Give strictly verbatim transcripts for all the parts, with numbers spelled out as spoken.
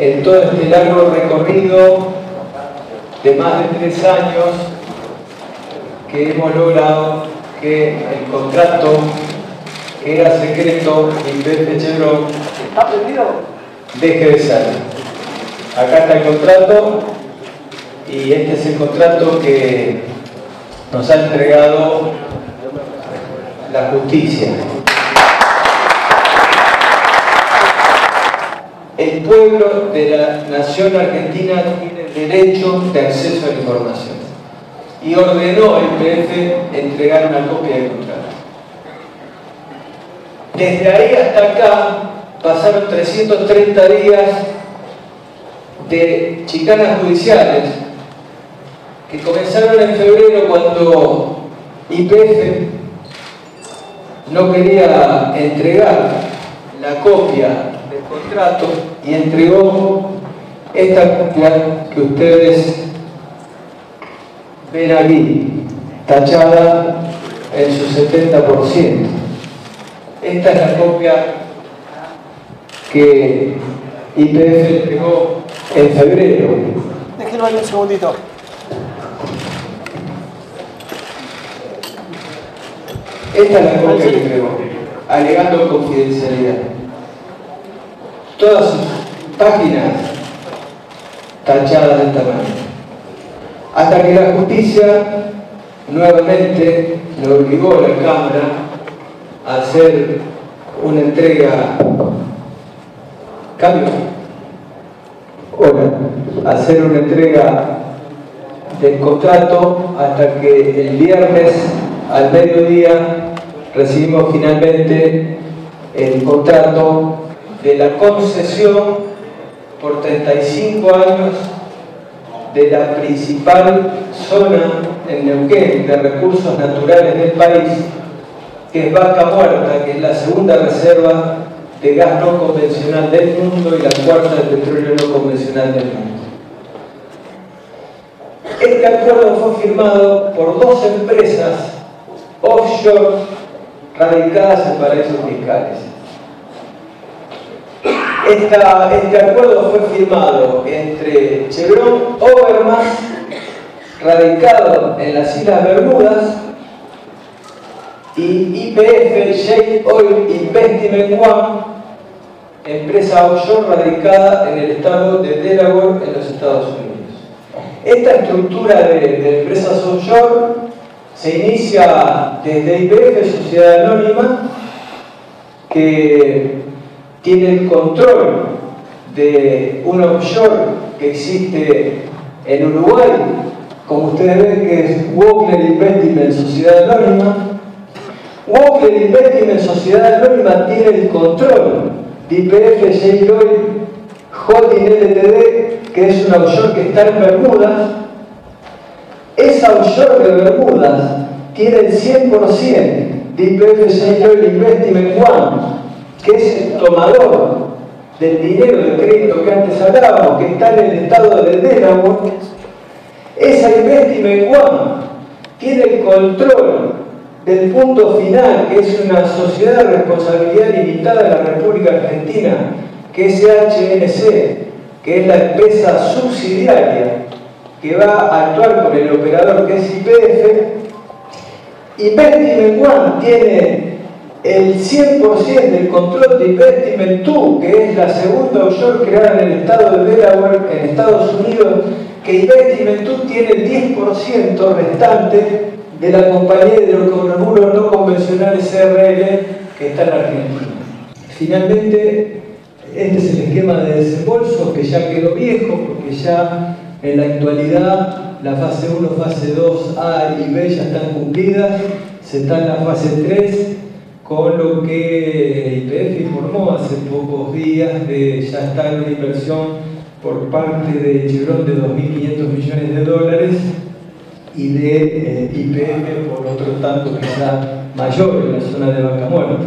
en todo este largo recorrido de más de tres años que hemos logrado que el contrato que era secreto Y P F Chevron deje de ser. Acá está el contrato y este es el contrato que nos ha entregado la justicia. El pueblo de la nación argentina tiene derecho de acceso a la información y ordenó a Y P F entregar una copia del contrato. Desde ahí hasta acá pasaron trescientos treinta días de chicanas judiciales que comenzaron en febrero cuando Y P F no quería entregar la copia del contrato y entregó esta copia que ustedes ven aquí, tachada en su setenta por ciento. Esta es la copia que Y P F entregó en febrero. Déjenlo ahí un segundito. Esta es la copia que entregó, alegando confidencialidad. Todas sus páginas tachadas de esta manera. Hasta que la justicia nuevamente le obligó a la Cámara a hacer una entrega, cambio, ahora, hacer una entrega del contrato hasta que el viernes al mediodía recibimos finalmente el contrato de la concesión por treinta y cinco años de la principal zona en Neuquén de recursos naturales del país, que es Vaca Muerta, que es la segunda reserva de gas no convencional del mundo y la cuarta de petróleo no convencional del mundo. Este acuerdo fue firmado por dos empresas offshore radicadas en paraísos fiscales. Esta, este acuerdo fue firmado entre Chevron Overmas, radicado en las Islas Bermudas, y Y P F Shale Oil Investment One, empresa offshore radicada en el estado de Delaware, en los Estados Unidos. Esta estructura de, de empresas offshore se inicia desde Y P F, Sociedad Anónima, que tiene el control de un offshore que existe en Uruguay, como ustedes ven, que es Walker Investment Sociedad Anónima. Walker Investment Sociedad Anónima tiene el control de Y P F Shale Oil Holding L T D, que es una offshore que está en Bermudas. Esa offshore de Bermudas tiene el cien por ciento de Y P F Shale Oil Investment One, que es el tomador del dinero de crédito que antes hablábamos, que está en el estado de Delaware. Esa Investment One tiene el control del punto final, que es una sociedad de responsabilidad limitada de la República Argentina, que es H N C, que es la empresa subsidiaria que va a actuar con el operador, que es Y P F. Investment One tiene el cien por ciento del control de Investment dos, que es la segunda offshore creada en el estado de Delaware, en Estados Unidos, que Investment dos tiene el diez por ciento restante de la compañía de hidrocarburos no convencionales C R L, que está en Argentina. Finalmente, este es el esquema de desembolso, que ya quedó viejo, porque ya en la actualidad la fase uno, fase dos, A y B ya están cumplidas, se está en la fase tres, con lo que Y P F informó hace pocos días de ya estar en una inversión por parte de Chevron de dos mil quinientos millones de dólares y de eh, Y P F por otro tanto quizá mayor en la zona de Vaca Muerta.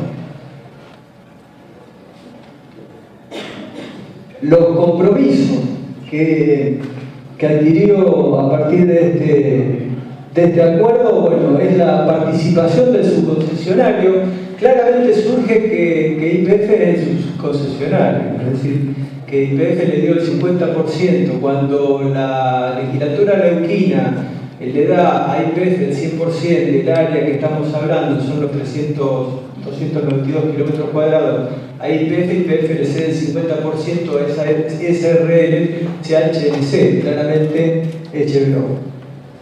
Los compromisos que, que adquirió a partir de este, de este acuerdo, bueno, es la participación del subconcesionario. Claramente surge que, que Y P F es un subconcesionario, es decir, que Y P F le dio el cincuenta por ciento, cuando la legislatura neuquina le da a Y P F el cien por ciento del área que estamos hablando, son los trescientos, doscientos noventa y dos kilómetros cuadrados, a Y P F, Y P F le cede el cincuenta por ciento a esa S R L, C H L C, claramente Chevron.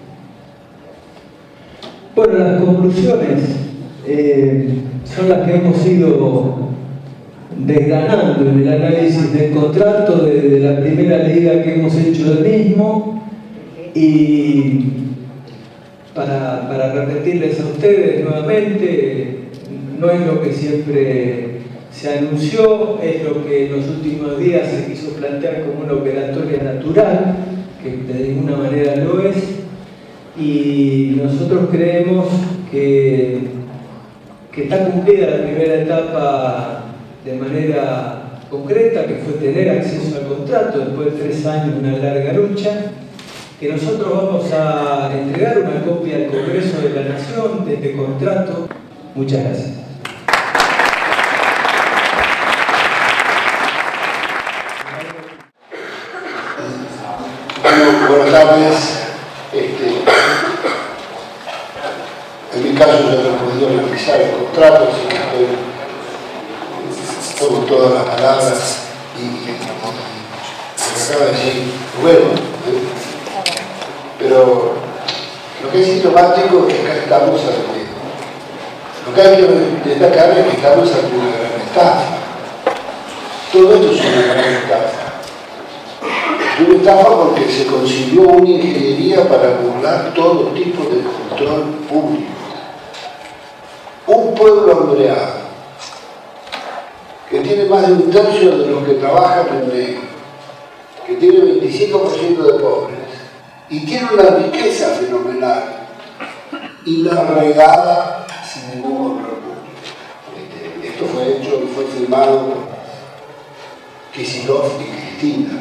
Bueno, las conclusiones eh, son las que hemos ido desgranando en el análisis del contrato desde la primera leída que hemos hecho del mismo, y para, para repetirles a ustedes nuevamente, no es lo que siempre se anunció, es lo que en los últimos días se quiso plantear como una operatoria natural, que de ninguna manera lo es, y nosotros creemos que, que está cumplida la primera etapa de manera concreta, que fue tener acceso al contrato después de tres años de una larga lucha, que nosotros vamos a entregar una copia al Congreso de la Nación de este contrato. Muchas gracias. Bueno, buenas tardes. Este, en mi caso yo no he podido realizar el contrato, así que estoy, tomo todas las palabras y, y, y lo que acaba de decir bueno, ¿eh? Pero lo que es sintomático es que acá estamos ante, lo que hay que destacar es que estamos ante una gran estafa. Todo esto es una gran estafa. Una estafa porque se consiguió una ingeniería para burlar todo tipo de control público. Un pueblo hambreado, que tiene más de un tercio de los que trabajan en negro, que tiene veinticinco por ciento de pobres, y tiene una riqueza fenomenal, y la regada sin ningún control público. Este, esto fue hecho y fue firmado por Kicillof y Cristina.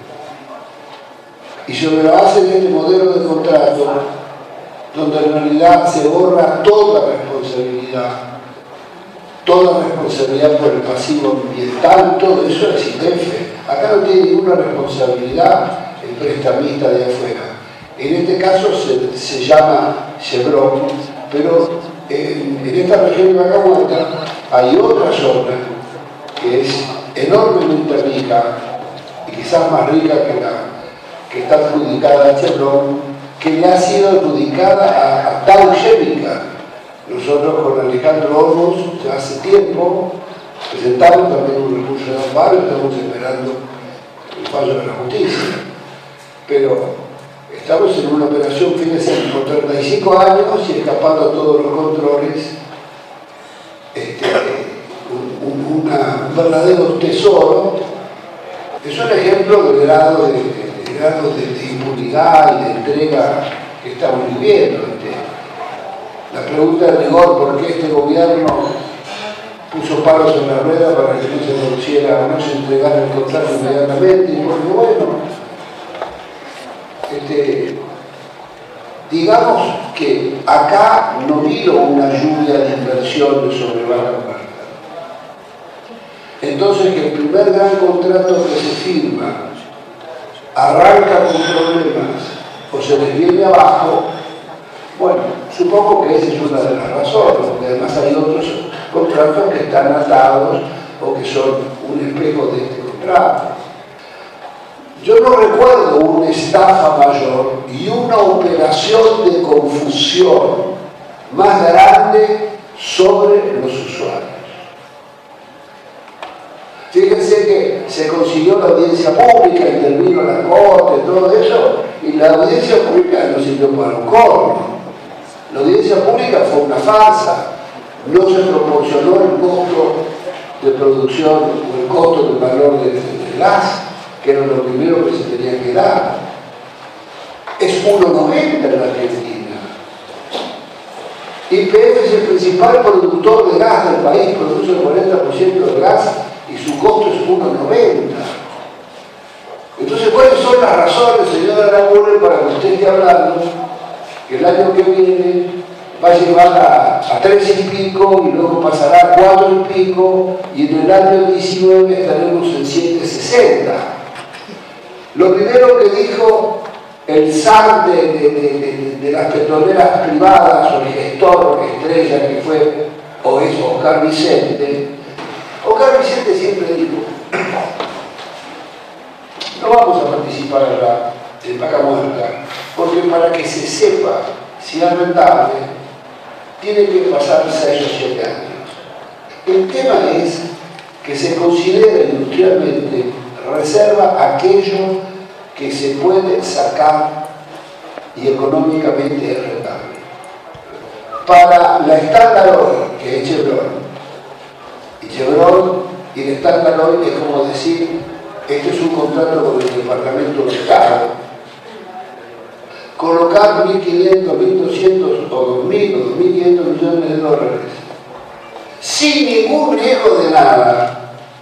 Y sobre la base de este modelo de contrato, donde en realidad se borra toda responsabilidad, toda responsabilidad por el pasivo ambiental, todo eso es I P F. Acá no tiene ninguna responsabilidad el prestamista de afuera. En este caso se, se llama Chevron, pero en, en esta región de Vacamuerta hay otra zona que es enormemente rica, y quizás más rica que la que está adjudicada a Chevron, que le ha sido adjudicada a, a Dow Chemical. Nosotros con Alejandro Olmos, ya hace tiempo, presentamos también un recurso de amparo, estamos esperando el fallo de la justicia. Pero estamos en una operación, fíjense, por treinta y cinco años y escapando a todos los controles, este, un, un, una, un verdadero tesoro. Es un ejemplo del grado de, de, grado de, de impunidad y de entrega que estamos viviendo. Este, la pregunta de rigor, ¿por qué este gobierno puso palos en la rueda para que no se produciera o no se entregara el contrato inmediatamente? Y porque bueno, este, digamos que acá no vino una lluvia de inversiones sobre Vacamuerta. Entonces que el primer gran contrato que se firma arranca con problemas o se les viene abajo, bueno, supongo que esa es una de las razones, porque además hay otros contratos que están atados o que son un espejo de este contrato. Yo no recuerdo una estafa mayor y una operación de confusión más grande sobre los usuarios. Fíjense que se consiguió la audiencia pública, intervino la corte, todo eso, y la audiencia pública no sirvió para un corno. La audiencia pública fue una farsa, no se proporcionó el costo de producción o el costo del valor del de gas, que era lo primero que se tenía que dar. Es uno noventa en la Argentina. Y P F es el principal productor de gas del país, produce el cuarenta por ciento del gas y su costo es uno noventa. Entonces, ¿cuáles son las razones, señora Lagunen, para que usted esté hablando que el año que viene va a llevar a, a tres y pico y luego pasará a cuatro y pico y en el año diecinueve estaremos en siete sesenta. Lo primero que dijo el S A R de, de, de, de las petroleras privadas o el gestor estrella que fue o es Oscar Vicente, Oscar Vicente siempre dijo: no vamos a participar ahora en Vaca Muerta, porque para que se sepa si es rentable, tiene que pasar seis o siete años. El tema es que se considera industrialmente reserva aquello que se puede sacar y económicamente es rentable. Para la Standard Oil, que es Chevron, y Chevron y el Standard Oil es como decir: este es un contrato con el Departamento de Estado, colocar mil quinientos, mil doscientos o dos mil o dos mil quinientos millones de dólares sin ningún riesgo de nada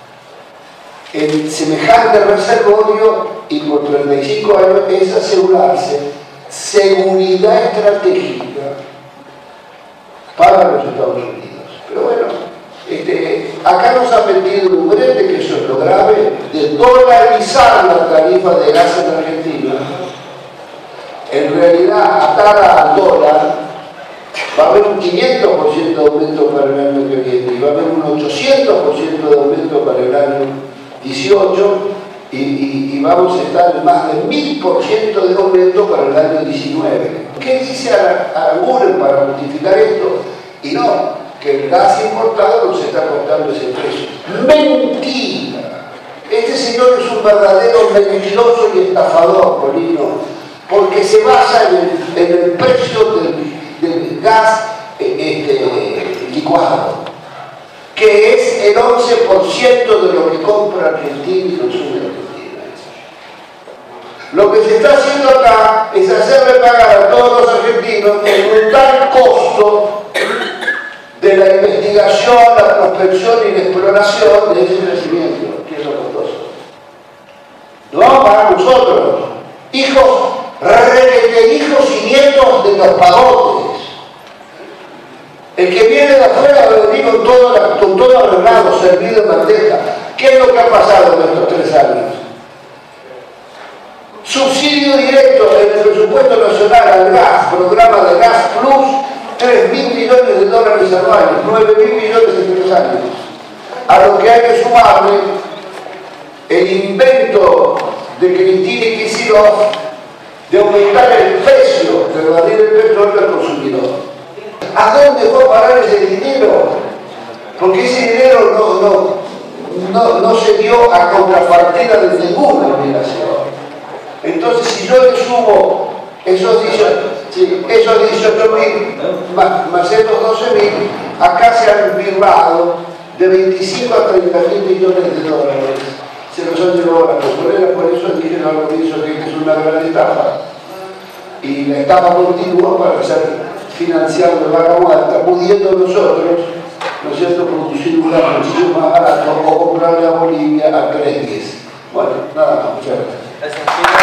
en semejante reservorio, y por treinta y cinco años es asegurarse seguridad estratégica para los Estados Unidos. Pero bueno, este, acá nos ha metido un brete, que eso es lo grave, de dolarizar la tarifa de gas en Argentina. En realidad, atada al dólar, va a haber un quinientos por ciento de aumento para el año que viene, y va a haber un ochocientos por ciento de aumento para el año dieciocho, y, y, y vamos a estar en más de mil por ciento de aumento para el año diecinueve. ¿Qué dice Aranguren para justificar esto? Y no, que el gas importado nos está costando ese precio. ¡Mentira! Este señor es un verdadero mentiroso y estafador, Polino, porque se basa en el, en el precio del, del gas este, licuado, que es el once por ciento de lo que compra Argentina y consume Argentina. Lo que se está haciendo acá es hacerle pagar a todos los argentinos el brutal costo de la investigación, la prospección y la exploración de ese crecimiento, que es lo costoso. Lo vamos a pagar nosotros, hijos, requete hijos y nietos de los pagotes. El que viene de afuera va a venir con todo, con todo arreglado, servido en bandeja. ¿Qué es lo que ha pasado en estos tres años? Subsidio directo en el presupuesto nacional al gas, programa de Gas Plus, tres mil millones de dólares anuales, nueve mil millones en tres años. A lo que hay que sumarle el invento de Cristina y Kicillof de aumentar el precio de rebatir el petróleo al consumidor. ¿A dónde fue a parar ese dinero? Porque ese dinero no, no, no, no se dio a contrapartida de ninguna obligación. Entonces, si yo le sumo esos dieciocho mil más esos doce mil, acá se han firmado de veinticinco a treinta mil millones de dólares. Se los han llevado a las petroleras, por eso dije al comienzo que es una gran estafa. Y la estafa continúa para ser financiado de Vaca Muerta, pudiendo nosotros, ¿no es cierto?, producir un gas muchísimo más barato o comprarle a Bolivia a tres diez. Bueno, nada más, muchas gracias.